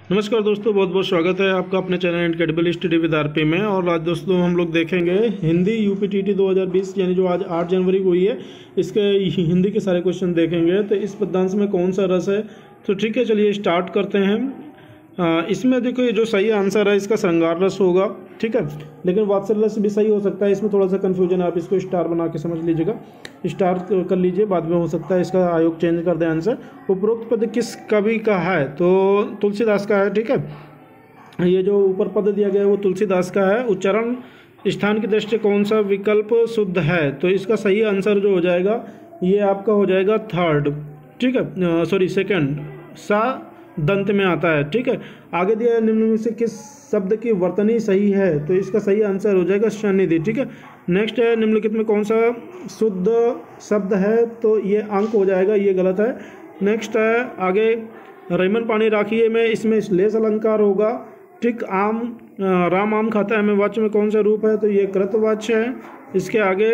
नमस्कार दोस्तों, बहुत बहुत स्वागत है आपका अपने channel incredible study with RP में। और आज दोस्तों हम लोग देखेंगे हिंदी यूपीटीटी 2020 यानी जो आज 8 जनवरी को हुई है, इसके हिंदी के सारे क्वेश्चन देखेंगे। तो इस पद्यांश में कौन सा रस है, तो ठीक है चलिए स्टार्ट करते हैं। इसमें देखो ये जो सही आंसर है इसका श्रृंगार रस होगा, ठीक है, लेकिन वात्सल्य रस भी सही हो सकता है। इसमें थोड़ा सा कन्फ्यूजन है, आप इसको स्टार बना के समझ लीजिएगा, स्टार कर लीजिए, बाद में हो सकता है इसका आयोग चेंज कर दे आंसर। उपरोक्त पद किस कवि का है, तो तुलसीदास का है, ठीक है। ये जो ऊपर पद दिया गया है वो तुलसीदास का है। उच्चारण स्थान की दृष्टि कौन सा विकल्प शुद्ध है, तो इसका सही आंसर जो हो जाएगा ये आपका हो जाएगा थर्ड, ठीक है, सॉरी सेकंड, सा दंत में आता है, ठीक है। आगे दिया है निम्न में से किस शब्द की वर्तनी सही है, तो इसका सही आंसर हो जाएगा शनिधि, ठीक है। नेक्स्ट है निम्नलिखित में कौन सा शुद्ध शब्द है, तो ये अंक हो जाएगा, ये गलत है। नेक्स्ट है आगे रईमन पानी राखिए में, इसमें श्लेष अलंकार होगा, ठीक। आम राम आम खाता है में वाच्य में कौन सा रूप है, तो ये कृतवाच्य है। इसके आगे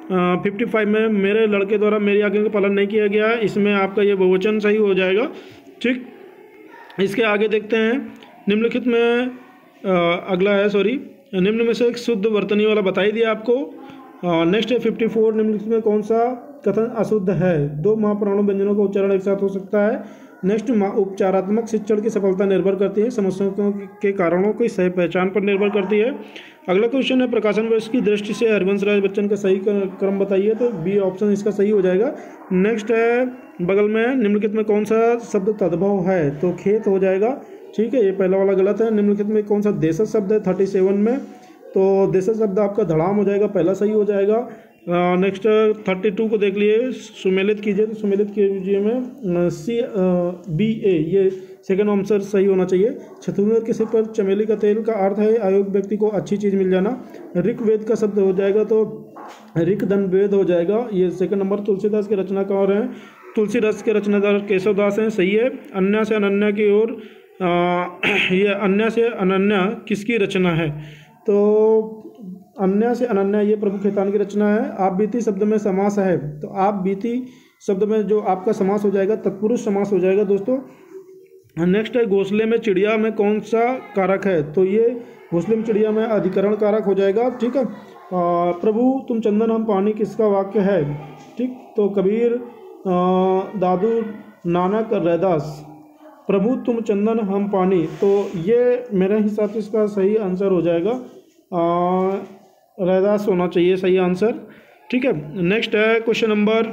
55 में मेरे लड़के द्वारा मेरी आज्ञा का पालन नहीं किया गया, इसमें आपका ये बहुवचन सही हो जाएगा, ठीक। इसके आगे देखते हैं निम्नलिखित में अगला है, सॉरी, निम्न में से एक शुद्ध वर्तनी वाला बता ही दिया आपको। नेक्स्ट है 54, निम्नलिखित में कौन सा कथन अशुद्ध है, दो महाप्राणों व्यंजनों का उच्चारण एक साथ हो सकता है। नेक्स्ट उपचारात्मक शिक्षण की सफलता निर्भर करती है, समस्याओं के कारणों की सही पहचान पर निर्भर करती है। अगला क्वेश्चन है प्रकाशन वर्ष की दृष्टि से हरिवंश राय बच्चन का सही क्रम बताइए, तो बी ऑप्शन इसका सही हो जाएगा। नेक्स्ट है बगल में निम्नलिखित में कौन सा शब्द तद्भव है, तो खेत हो जाएगा, ठीक है, ये पहला वाला गलत है। निम्नलिखित में कौन सा देशज शब्द है 37 में, तो देशज शब्द आपका धड़ाम हो जाएगा, पहला सही हो जाएगा। नेक्स्ट 32 को देख लिए, सुमेलित कीजिए, तो सुमेलित कीजिए में CBA ये सेकंड आंसर सही होना चाहिए। छतुंदर के सिर पर चमेली का तेल का अर्थ है अयोग व्यक्ति को अच्छी चीज़ मिल जाना। ऋग्वेद का शब्द हो जाएगा तो ऋक धन वेद हो जाएगा, ये सेकंड नंबर। तुलसीदास के रचनाकार हैं, तुलसी रस के रचनाकार केशवदास हैं, सही है। अन्य से अनन्या की ओर, ये अन्य से अनन्या किसकी रचना है, तो अन्य से अनन्या ये प्रभु खेतान की रचना है। आप बीती शब्द में समास है, तो आप बीती शब्द में जो आपका समास हो जाएगा तत्पुरुष समास हो जाएगा दोस्तों। नेक्स्ट है घोंसले में चिड़िया में कौन सा कारक है, तो ये घोंसले में चिड़िया में अधिकरण कारक हो जाएगा, ठीक है। प्रभु तुम चंदन हम पानी किसका वाक्य है, ठीक, तो कबीर, दादू, नानक, रैदास। प्रभु तुम चंदन हम पानी, तो ये मेरे हिसाब से इसका सही आंसर हो जाएगा, रैदास होना चाहिए सही आंसर, ठीक है। नेक्स्ट है क्वेश्चन नंबर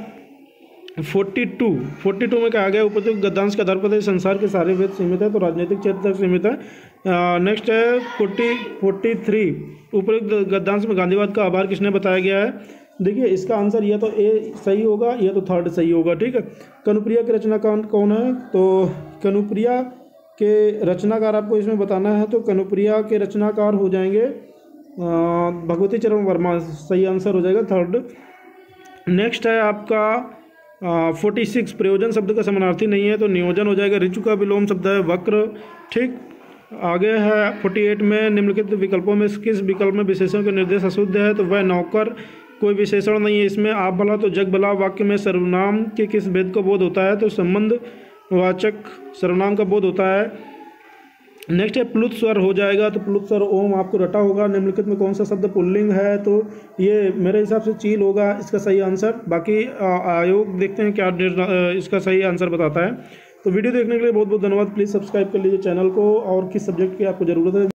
42 में कहा गया उपयुक्त गद्यांश का आधार पर संसार के सारे वेद सीमित है, तो राजनीतिक क्षेत्र तक सीमित है। नेक्स्ट है 43 उपयुक्त गद्यांश में गांधीवाद का आभार किसने बताया गया है, देखिए इसका आंसर या तो ए सही होगा या तो थर्ड सही होगा, ठीक है। कनुप्रिया के रचनाकार कौन है, तो कनुप्रिया के रचनाकार आपको इसमें बताना है, तो कनुप्रिया के रचनाकार हो जाएंगे भगवती चरण वर्मा, सही आंसर हो जाएगा थर्ड। नेक्स्ट है आपका 46 प्रयोजन शब्द का समानार्थी नहीं है, तो नियोजन हो जाएगा। ऋचु का विलोम शब्द है वक्र, ठीक। आगे है 48 में निम्नलिखित विकल्पों में किस विकल्प में विशेषण का निर्देश अशुद्ध है, तो वह नौकर, कोई विशेषण नहीं है इसमें। आप भला तो जग भला वाक्य में सर्वनाम के किस भेद का बोध होता है, तो संबंध वाचक सर्वनाम का बोध होता है। नेक्स्ट है प्लुत स्वर हो जाएगा, तो प्लुत स्वर ओम आपको रटा होगा। निम्नलिखित में कौन सा शब्द पुल्लिंग है, तो ये मेरे हिसाब से चील होगा इसका सही आंसर। बाकी आयोग देखते हैं क्या इसका सही आंसर बताता है। तो वीडियो देखने के लिए बहुत बहुत धन्यवाद। प्लीज़ सब्सक्राइब कर लीजिए चैनल को, और किस सब्जेक्ट की आपको ज़रूरत है